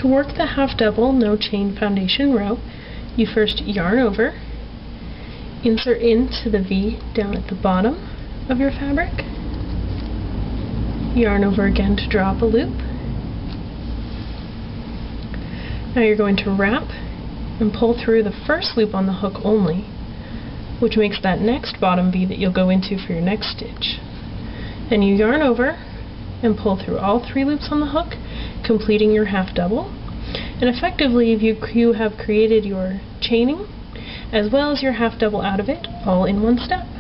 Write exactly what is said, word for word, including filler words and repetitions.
To work the half double no chain foundation row, you first yarn over, insert into the V down at the bottom of your fabric, yarn over again to draw up a loop. Now you're going to wrap and pull through the first loop on the hook only, which makes that next bottom V that you'll go into for your next stitch. Then you yarn over and pull through all three loops on the hook, completing your half double. And effectively you, you have created your chaining as well as your half double out of it all in one step.